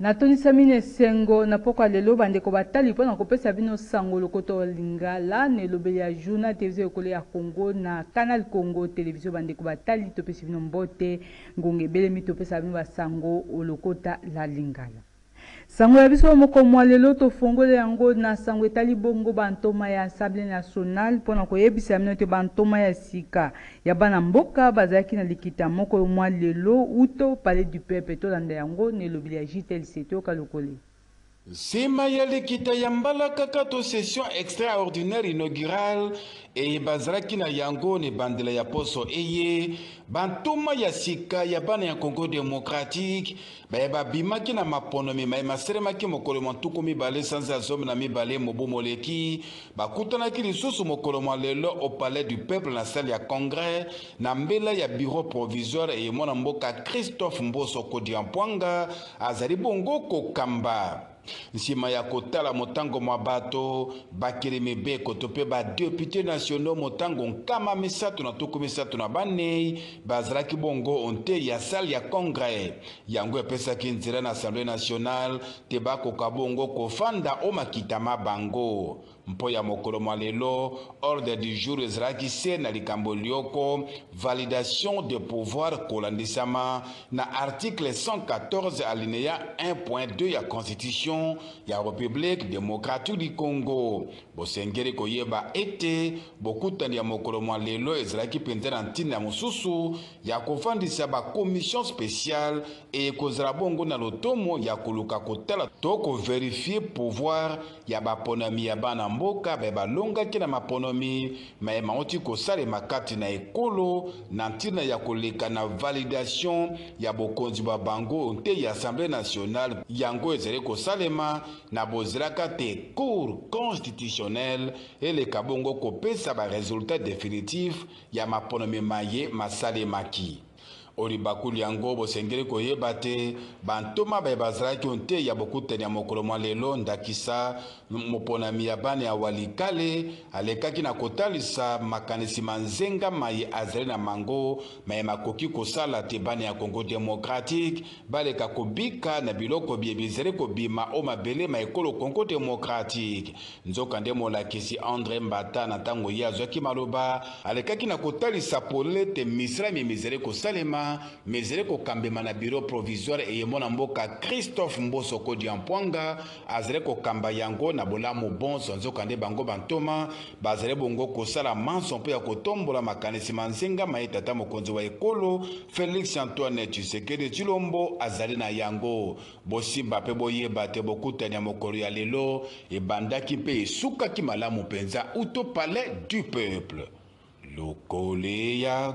Natondisa mine sengo na poko lelo bandeko batali mpona kopesa bino sango lokoto lingala ne lobeli ya journal télévision ekolo ya Congo na Canal Congo télévision bandeko batali topesi bino mbote ngonge belemi topesa bino basango olokota la lingala. Sango ya biso moko mwa lelo tofongole yango na sango etali bongo bantoma ya Assemblée nationale mpona koyebisa bino te bantoma ya sika ya bana mboka bazalaki na likita moko mwa lelo uto palais du peuple tolanda yango ne lobeli ya JTLC toyoka lokole. Sima ya likita ya mbala kaka to session extraordinaire inaugurale e bazalaki na yango ne bandela ya poso eye bantoma ya sika ya bana ya Congo démocratique ba bimaki na maponomi maseremaki mokolo mantuku mibale sanza zomi na mibale mobu moleki bakutanaki lisusu mokolo lelo au palais du peuple na salle ya congrès na mbela ya bureau provisoire e mwana mboka Christophe Mboso Kodiampwanga azali bongo kokamba. Nsima ya kotala motango mwa bato bakirimi beko tope ba député nationaux motango nkama misato na tuku misato na banei bazalaki bongo onte ya salle ya congrès yango epesaki nzela na assemblée nationale te bakoka bongo kofanda o makita mabango mpo ya mokolo mwa lelo ordre du jour ezalaki se na likambo lioko validation de pouvoir kolandisama na article 114 alinéa 1.2 ya constitution ya République démocratique du Congo. Bosengeri koyeba ete bokutani ya mokolo mwa lelo ezalaki penza na ntina mosusu ya kofandisa ba commission spéciale e kozala bongo na lotomo ya koluka kotala to ko vérifier pouvoir ya baponami ya bana mboka balongaki na maponomi mauti kosale makati na ekolo na ntina ya koleka na validation ya bokonzi ba bango nte ya Assemblée nationale yango ezali kosalema na boziraka te cour constitutionnelle eleka bongo kopesa ba résultat définitif ya maponomi maye masalemaki. Olibakuli yango bosengeli koyeba te bantoma bazalaki onte ya bokutani ya mokolo mwa lelo ndakisa moponami ya bana ya Walikale alekaki na kotalisa makanisi manzenga maye azali na mango maye makoki kosala te bana ya Congo démocratique baleka kobika na biloko biebizere kobima o mabele maekolo Congo démocratique nzoka nde molakisi André Mbata na ntango ye azwaki maloba alekaki na kotalisa polete misra mizere kosalema mezere ko kambema na bureau provisoire et mona mboka Christophe Mboso Kodiampwanga azere ko kamba yango na bolamu bon nzoka nde bango bantoma bazere bongo kosala manso mpe ya kotombola makanisi manzenga maitata mokonzi wa ekolo Félix Antoine Tshisekedi Tshilombo azali na yango bosimba pe boyeba te bokutani ya mokolo ya lelo ebandaki mpe esukaki malamu penza uto palais du peuple lokole ya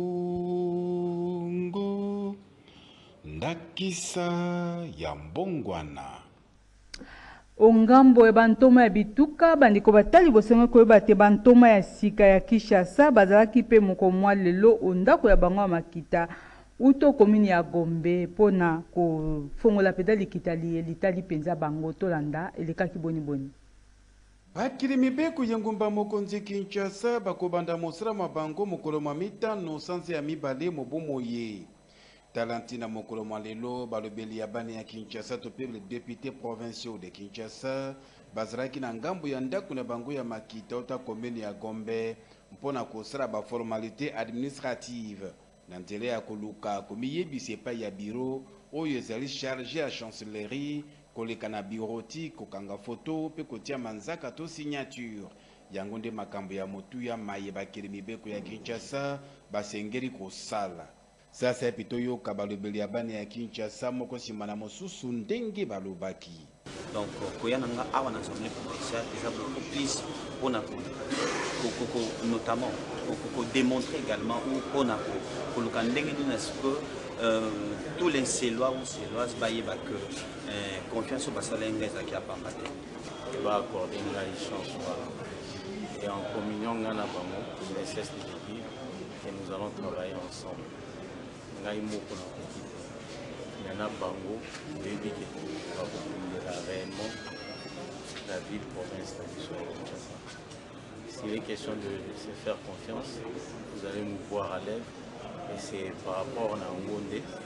Congo ndakisa ya mbongwana ongambo ya bantoma ya bituka bandiko batali bosengo koyeba te bantoma ya sika ya Kinshasa bazalaki pe moko mwa lelo ondako ya bango ya makita uto komini ya Gombe pona kofongola peda likitali litali penza bango tolanda elekaki boni bakirimi beku yengumba mokonzi Kinshasa bakobanda mosala mabango mokolo mwa mitano sanze ya mibale mobomoye talantina mokolo mwa lelo balobeli ya bana ya Kinshasa to pe député provinciaux de Kinshasa bazalaki na ngambo ya ndako na bango ya makita ota komini ya Gombe mpona kosala ba formalité administrative na nzela ya koluka komiyebisa epai ya bureau oyo ezali chargé ya chancellerie koleka na biroti kokanga foto pe kotia manzaka to signature yango nde makambo ya motu ya maye bakirimi beko ya Kinshasa basengeri kosala sasa pito yoka balobeli ya bana ya Kinshasa moko nsima na mosusu ndenge balobaki. Donc koyana nga awa na assemblée provinciale déjà beaucoup plus pona notamment pour démontrer également ou pona pour le kandenge n'est-ce que tous les Célois ou Céloises baïba que confiance au basalenga qui a pas maté. Il va accorder une chance et en communion on a vraiment une cesse de dire et nous allons travailler ensemble. On a une mot pour la petite. Il y en a bango, baby qui va comprendre réellement la ville province de Kinshasa. S'il est question de se faire confiance, vous allez nous voir à l'aise. Et c'est par rapport à Ngondé,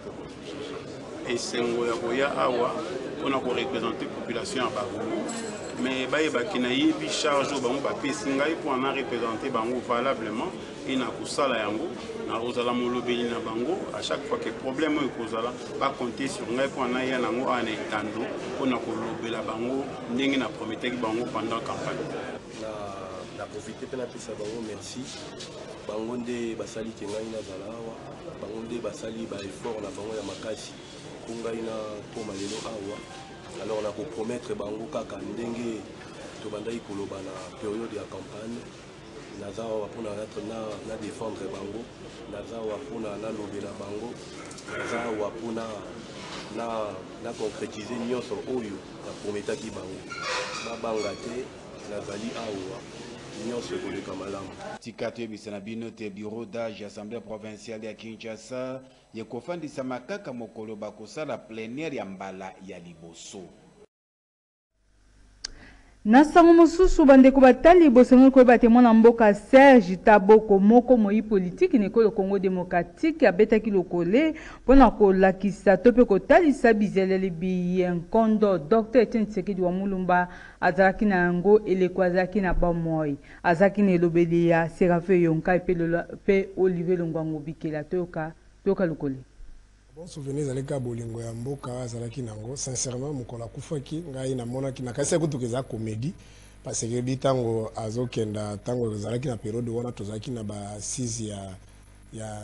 et sengo ya koya awa on a représenter population à Bango mais baye bakinayi bi charge bango ba pesingai pour en représenter bango valablement et na kusala yango na rozala molobeli na bango à chaque fois que problème est kozala pas compter sur ngai pour en aya nango en étando on a kolobela bango ndenge na promettre bango pendant campagne na profiter pe na pesa bango merci bango nde basali ke ngai na zalawa bango nde basali ba effort na bango ya makasi kungai na toma lelo awa alors na ko promettre bango kaka ndenge to bandai koloba na période ya campagne nazawa pona na défendre bango nazawa pona na lobela bango nazawa pona na concrétiser nyonso oyo na prometaki bango babanga te nazali awa nyonso koleka malamu tika toyebisa na bino te bureau d'âge assemblée provinciale ya Kinshasa yekofandisa makaka mokolo bakosala plénière ya mbala ya liboso. Na sango mosusu bandeko batali bosengo koyeba te mwana mboka Serge Taboko moko moi politique ne ekolo Congo démocratique abetaki lokole mpona kolakisa to mpe kotalisa bizeleli biyenkondo Dr Etienne Tshisekedi wa Mulumba azalaki na yango eleko azalaki na bamoi azalaki na elobeli ya Serafe Yonka mpe Olivier Longwango Bikela toyoka lokole. Bon souvenir zaleka bolingo ya mboka azalaki nango sincèrement mokola kufaki ngai na monaki na kasi kutukeza comédie parce que bitango azokenda tango zalaki na période wana tozalaki na ba 6 ya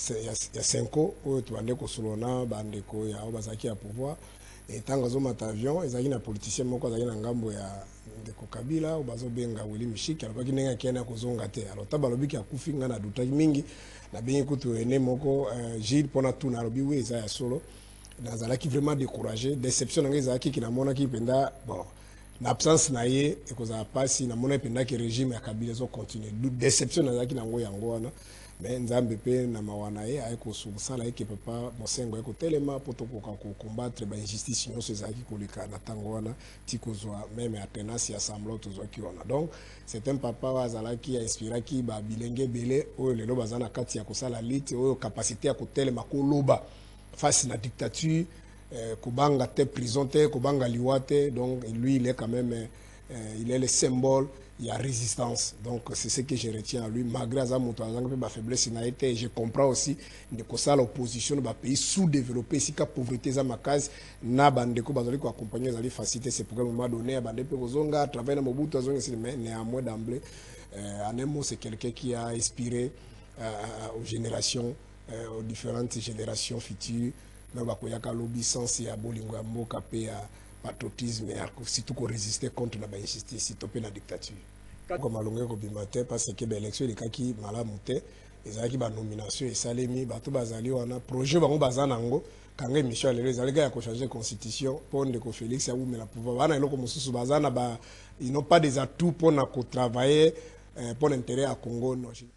5 oyo tubande kosolona bandeko ya bazaki ya pouvoir et tango azomata avion ezalaki na politicien moko azalaki na ngambo ya ndeko Kabila obazobenga Willy Mishiki alobaki nenga kiana kozonga te alors tabalobiki akufi nga na dutaki mingi na bien kutu ene moko Gilles pona tout na lobi we za ya solo nazalaki vraiment découragé déception nga ezalaki ki na mona ki penda bon na absence na ye ekoza pasi na mona penda ki régime ya Kabila zo continuer déception nazalaki nango yango wana mais nzambe pe na mawana ye ayeko sala ye ke papa mosengo ayeko telema poto ko combattre ba injustice nyonso ezalaki koleka na tango wana tikozwa même ya tenace ya semblant tozwaki wana donc c'est un papa azalaki inspiraki ba bilenge belé oyo lelo bazana kati ya kosala lutte oyo capacité ya kotelema koloba face na dictature kobanga te prison te kobanga liwate donc lui il est quand même il est le symbole il y a résistance donc c'est ce que je retiens à lui malgré ça mon ma faiblesse n'a été je comprends aussi de que ça l'opposition de pays sous-développés si la pauvreté za makazi na bandeko bazali ko accompagner zali faciliter ces programmes moment donné à bande pe kozonga travailler na Mobutu azonga mais néanmoins d'emblée en un mot c'est quelqu'un qui a inspiré aux générations aux différentes générations futures mais bakoyaka l'obéissance ya bolingo ya mboka pe ya patriotisme et surtout qu'on résister contre la injustice, surtout la dictature. Comme à l'ongé Kobimate, parce que l'élection est qui malamute, les gens qui ont nomination et salemi, bateau bazali on a projet bango bazanango, quand Michel les allégas a changé constitution pour ne que Félix a ouvert la pouvoir. Wana eloko mususu bazana ba ils n'ont pas des atouts pour na travailler pour l'intérêt à Congo.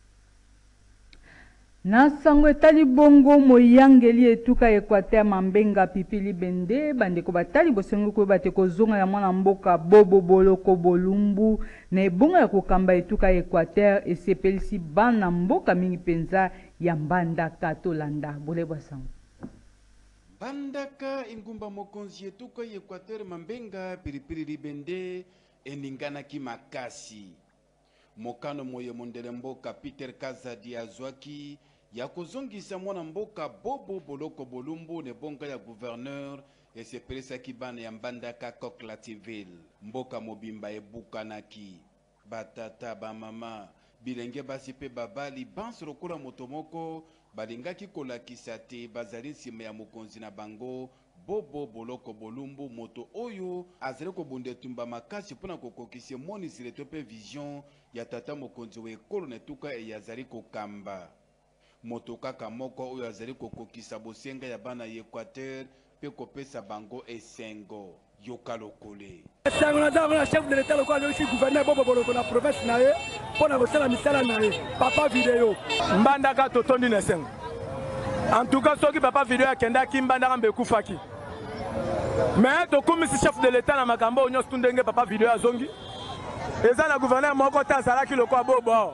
Na sango etali bongo moyangeli etuka Equateur Mambenga Pipili Bende bandeko batali bosengo ko bate kozonga ya mwana mboka Bobo Boloko Bolumbu na ebonga ya kokamba etuka Equateur esepelisi bana mboka mingi penza ya Mbandaka tolanda bolebwa sango Mbandaka ingumba mokonzi etuka Equateur Mambenga Pipili Bende eningana ki makasi mokano moye mondele mboka Peter Kazadi azwaki ya kozongisa mwana mboka Bobo Boloko Bolumbu ne bonga ya gouverneur esepelisa kibana ya Mbandaka Koklativille mboka mobimba ebukanaki batata bamama bilenge basi pe babali banso lokola motomoko balingaki kolakisa te bazali nsima ya mokonzi na bango Bobo Boloko Bolumbu moto oyo azali kobunda tumba makasi mpona kokokisa monisile to pe vision ya tata mokonzi wa ekolo na etuka eyazali kokamba moto kaka moko oyo azali kokokisa bosenga ya bana ya Equateur pe kopesa bango esengo yoka lokole esengo na ntango na chef de l'état lokola oyoki gouverneur Bobo Boloko na province na ye mpona kosala misala na ye papa video Mbandaka totondi na esengo en tout cas soki papa video akendaki Mbandaka mbe ekufaki mais tokumisi chef de l'état na makambo oyo nyonso ndenge papa video azongi eza na gouverneur moko te azalaki lokola Bobo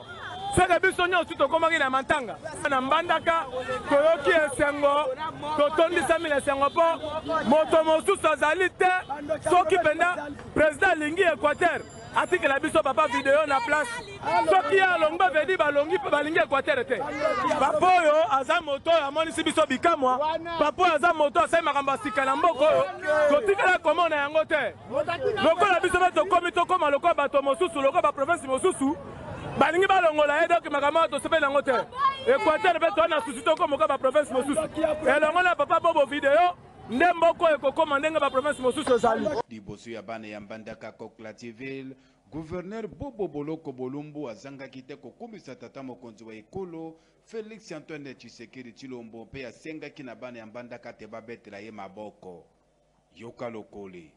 seke biso nyonso tokomaki na mantanga na mbandaka toyoki esengo totondisami na esengo mpo moto mosusu azali te soki mpenza président alingi Équateur atikela biso papa video na place soki ye alongi bavedi balingi Équateur te papa oyo aza moto oyo amonisi biso bikamwa papa oyo aza moto asali makambo asika na mboka oyo totikala komona yango te lokola biso mpe tokoma lokola bato mosusu lokola baprovince mosusu balingi balongola ye doki makambo tosepeli yango te Équateur mpe toa na susi tokomoka baprovince mosusu elongo na papa bobo video nde mboko ekokoma ndenge baprovince mosusu ezali liboso ya bana ya mbandaka Koklativille gouverneur Bobo Boloko Bolumbu azangaki te kokumisa tata mokonzi wa ekolo Félix Antoine Tshisekedi Tshilombo mpe asengaki na bana ya mbandaka te babetela ye maboko yoka lokole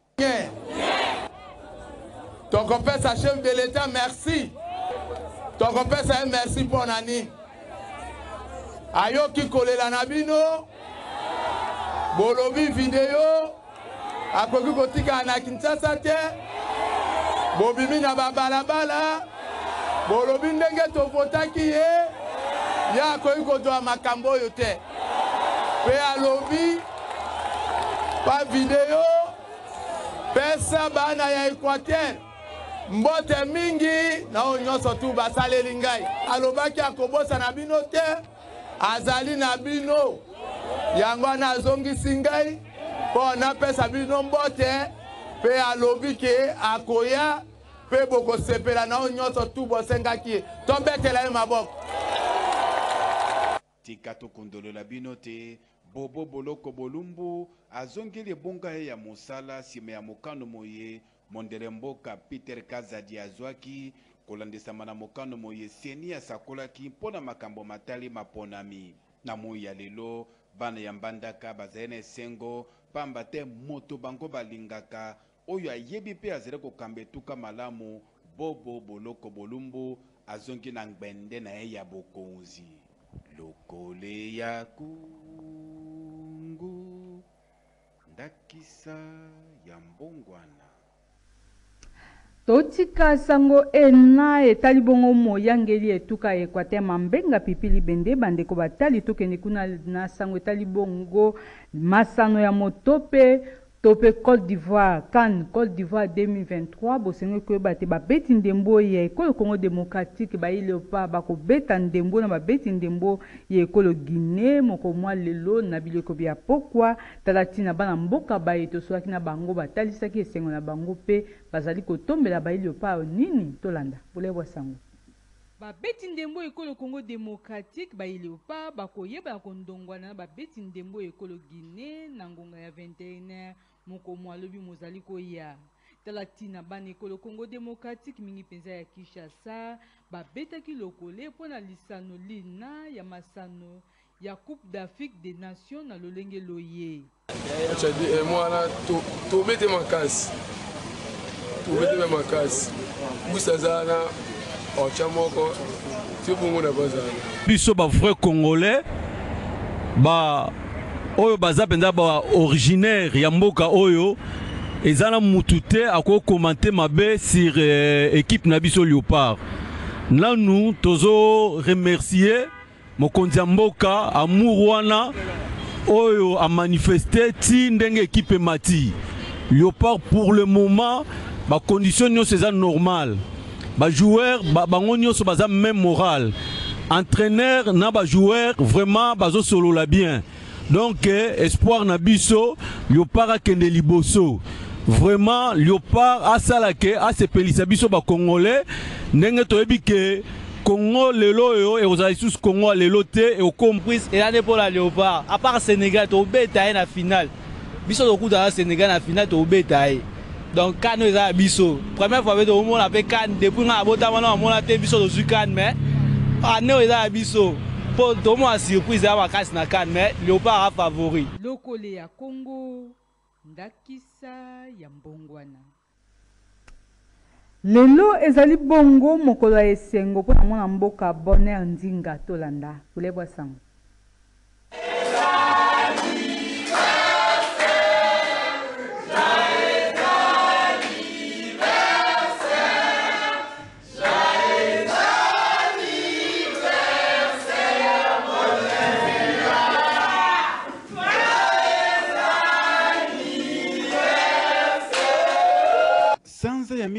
tokopesa chef de l'état merci tokopesa merci mpo nani ayoki kolela na bino bolobi video akoki kotika na Kinshasa te bobimi na babalabala bolobi ndenge tovotaki ye ya akoki kozwa makambo oyo te pe alobi pa video pesa bana ya Équateur mbote mingi na oyo nyonso tu basaleli ngai alobaki akobosa na bino te azali na bino yango wana azongisi ngai mpo napesa bino mbote mpe alobi ke akoya mpe bokosepela na oyo nyonso tu bosengaki ye tobetela ye maboko tika tokondolola bino te Bobo Boloko Bolumbu azongeli ebonga ye ya mosala nsima ya mokano moye mondele mboka Peter Kazadi azwaki kolandisama na mokano moye seni asakolaki mpo na makambo matali maponami na moi ya lelo bana ya mbandaka bazali na esengo pamba te moto bango balingaka oyo ayebi mpe azali kokamba etuka malamu Bobo Boloko Bolumbu azongi na ngbende na ye ya bokonzi lokole ya kungu ndakisa ya mbongwana totika sango ena etali bongo moyangeli etuka Équateur mambenga pipili bende bandeko batali tokende kuna na sango etali bongo masano ya motope tope Côte d'Ivoire CAN Côte d'Ivoire 2023 bosengo koyeba te babeti ndembo ya ekolo Congo démocratique ba ileopa bakobeta ndembo na babeti ndembo ya ekolo Guinée moko mwa lelo na biloko bya pokwa talatina bana mboka baye tosoaki na bango batalisaki esengo na bango pe bazali kotombela ba ileopa nini tolanda bolebwa sango babeti ndembo ekolo Congo démocratique ba ileopa bakoyeba kondongwana na babeti ndembo ekolo Guinée na ngonga ya 21h moko mwalobi mozali koya talatina bana ekolo Congo démocratique mingi penza ya Kinshasa babetaki lokole mpona lisano lina ya masano ya Coupe d'Afrique des Nations na lolenge loye mwana tobete makasi busazana ocha moko tibungu na bazana biso ba vrai congolais ba oyo baza penza ba originaire ya mboka oyo ezana mutu te ako commenter mabe sur équipe na biso Léopard nanu tozo remercier mokonzi ya mboka amour wana oyo a manifesté ti ndenge équipe mati Léopard pour le moment ba condition nyonso eza normal ba joueur bango nyonso baza même moral entraîneur na ba joueur vraiment bazo solo la bien donc espoir na biso Léopard akende liboso vraiment Léopard asalake asepelisa biso ba congolais ndenge toyebi ke Congo lelo yo et aux sous Congo lelo te et au comprise et l'année pour la Léopard à part Sénégal to beta na finale biso to kuta Sénégal na finale to beta donc CAN eza biso première fois to mo la pe CAN depuis na bota wana mo la te biso to zu CAN mais année eza biso pour to mo surprise ya wakasi na CAN mais Léopard a favori lokole ya Congo ndakisa ya mbongwana lelo ezali bongo mokolo ya esengo mpona mwana mboka Bonheur Ndinga tolanda kulebwa sango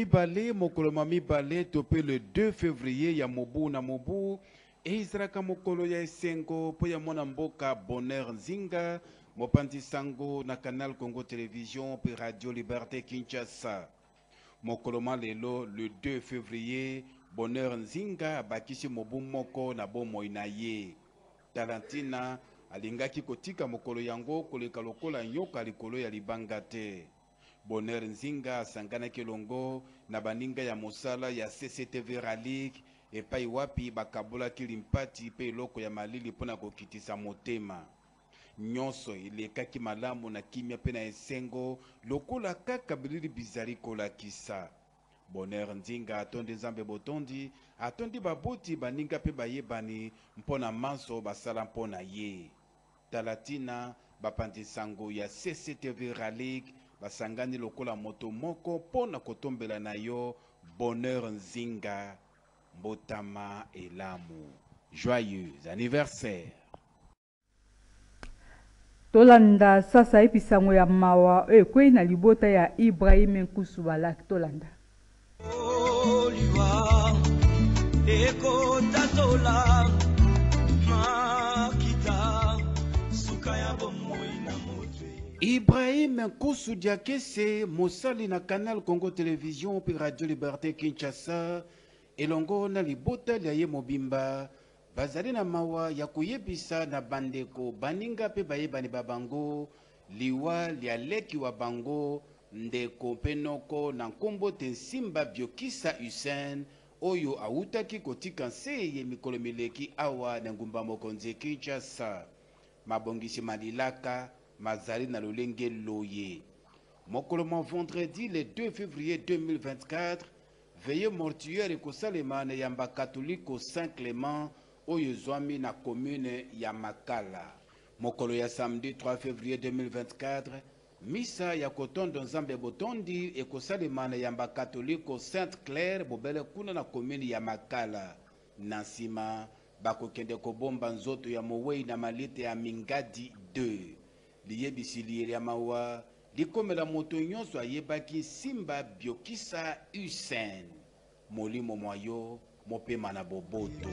mibale mokolo mibale topé le 2 février ya mobu na mobu ezraka mokolo ya esengo po ya mwana mboka Bonheur Nzinga mopanzi sango na Canal Congo Télévision pe Radio Liberté Kinshasa. Mokolo lelo le 2 février Bonheur Nzinga bakisi mobu moko na bomoi na ye. Talantina alingaki kotika mokolo yango koleka lokola nyoka likolo ya libanga te. Bonheur Nzinga asangana kelongo na baninga ya mosala ya CCTV Ralik epai wapi bakabola kilimpati pe loko ya malili pona kokitisa motema. Nyonso ilekaki malamu na kimia pe na esengo lokola kaka bilili bizari kolakisa. Bonheur Nzinga atondi nzambe botondi atondi baboti baninga pe bayebani mpona manso basala mpona ye. Talatina bapandi sango ya CCTV Ralik basangani lokola moto moko pona kotombela na yo Bonheur Nzinga mbotama elamu. Joyeux anniversaire. Tolanda sasa episango ya mawa ekwe na libota ya Ibrahim Nkusu Balak tolanda. Ibrahim Nkusu Diakese mosali na Canal Congo Télévision pe Radio Liberté Kinshasa elongo na libota ya ye mobimba bazali na mawa ya kuyebisa na bandeko baninga pe bayebani babango liwa lia leki wa bango ndeko penoko na nkombo te Simba Biokisa Hussein oyo autaki kotika nse ye mikolo mileki awa na ngumba mokonzi Kinshasa. Mabongisi malilaka mazali na lolenge loye. Mokolo vendredi le 2 février 2024 veille mortuaire ekosalema na yamba catholique Saint-Clément oyo zwami na commune ya Makala. Mokolo ya samedi 3 février 2024 misa ya kotondo nzambe botondi ekosalema na yamba catholique Sainte Claire bobele kuna na commune ya Makala. Nansima bakokende kobomba nzoto ya mowei na malite ya Mingadi 2. Liyebisili ya mawa likomela moto nyonso ayebaki Simba Biokisa Hussein molimo mwayo mopema na boboto.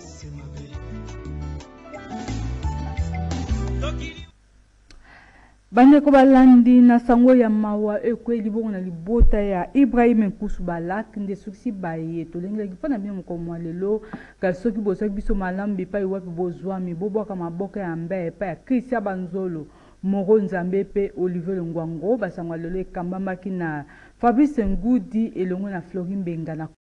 Bandeko balandi na sango ya mawa ekwe libongo na libota ya Ibrahim Nkusu Balak nde suksi baye tolengelaki mpona bino mokomwa lelo kasi soki bozwaki biso malamu epai wapi bozwami bobwaka maboka ya mbe epai ya Krisia Banzolo Moro Nzambe pe Olivier Longwango basango lelo ekambamaki na Fabrice Ngudi elongo na Florimbenga na